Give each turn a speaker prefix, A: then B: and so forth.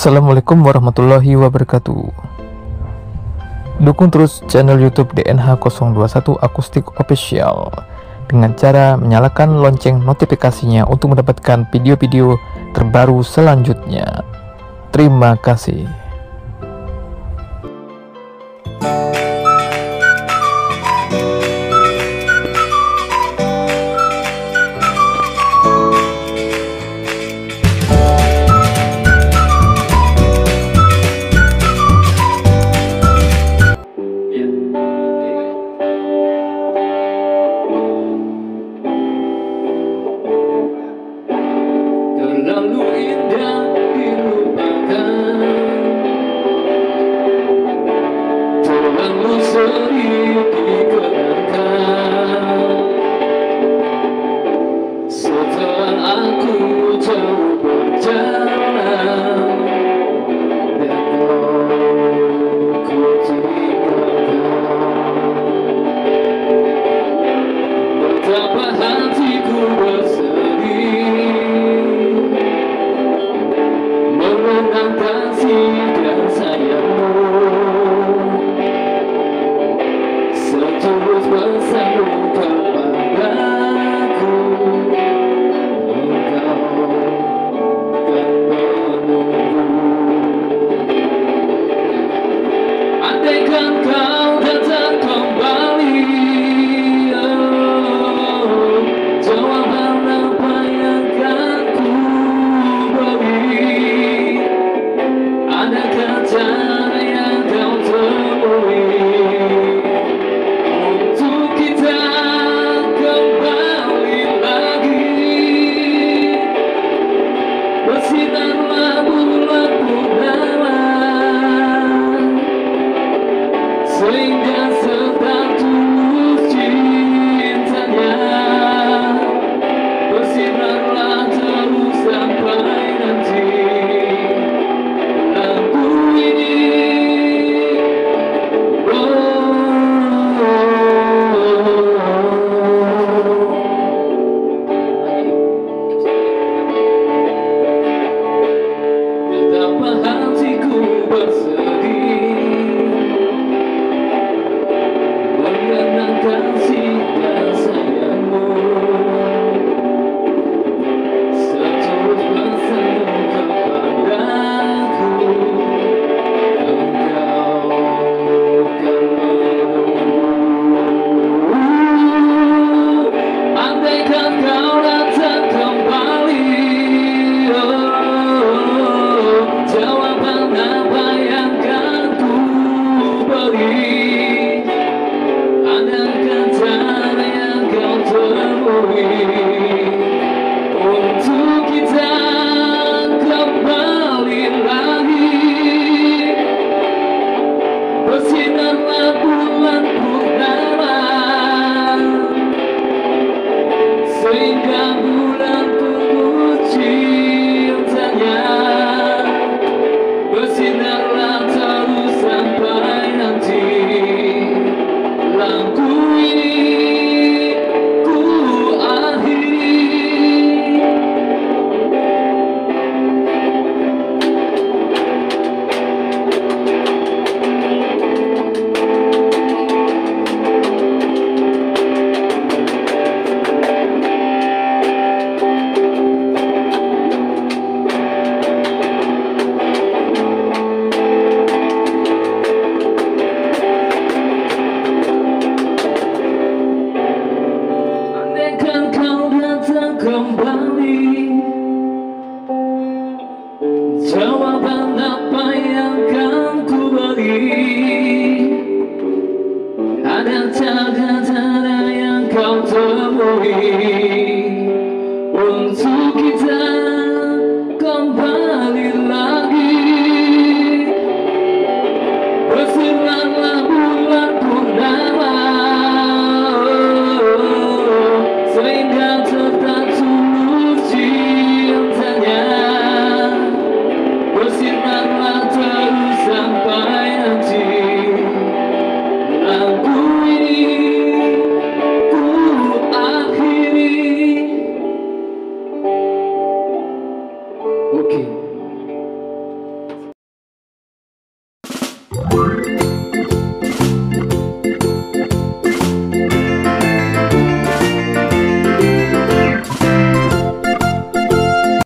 A: Assalamualaikum warahmatullahi wabarakatuh. Dukung terus channel YouTube DNH021 Akustik Official dengan cara menyalakan lonceng notifikasinya untuk mendapatkan video-video terbaru selanjutnya. Terima kasih.
B: Terlalu indah dilupakan, terlalu sedih dikenangkan. Setelah aku jauh berjalan dan ku tinggalkan, betapa hatiku bersedih mengenang kasih dan sayangmu, setulus pesanmu kepadaku, engkau kan menunggu. Andaikan kau datang kembali, jawaban apa yang akan ku beri? Adakah cara yang kau temui untuk kita kembali lagi? Bersinarlah bulan purnama, sehingga sedang tulus cintanya. Bersinarlah terus sampai nanti lampu ini. Betapa hatiku bersedih mengenang kasih dan sayangmu, setulus pesanmu kepadaku, engkau kan menunggu. Andaikan kau datang kembali, jawaban apa yang akan ku beri? Adakah cara yang kau temui untuk kita kembali lagi? Bersinarlah bulan purnama, sehingga bulan tulus cintanya. Bersinarlah terus sampai nanti lampu ini ku akhiri. Andaikan kau datang kembali, jawaban apa yang akan ku beri? Ada cara yang kau temui untuk kita kembali lagi? Bersinarlah bulan purnama, sehingga tetap tulus cintanya. Bersinarlah terus sampai nanti lampu ini ku akhiri.